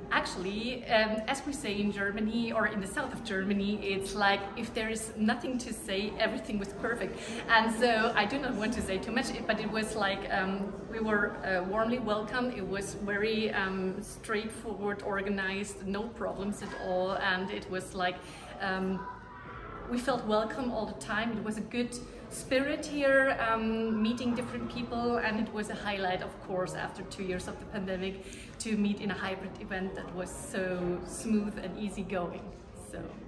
Actually, as we say in Germany or in the south of Germany, it's like if there is nothing to say, everything was perfect. And so I do not want to say too much, but it was like we were warmly welcomed. It was very straightforward, organized, no problems at all, and it was like we felt welcome all the time. It was a good spirit here, meeting different people, and it was a highlight, of course, after 2 years of the pandemic, to meet in a hybrid event that was so smooth and easygoing. So.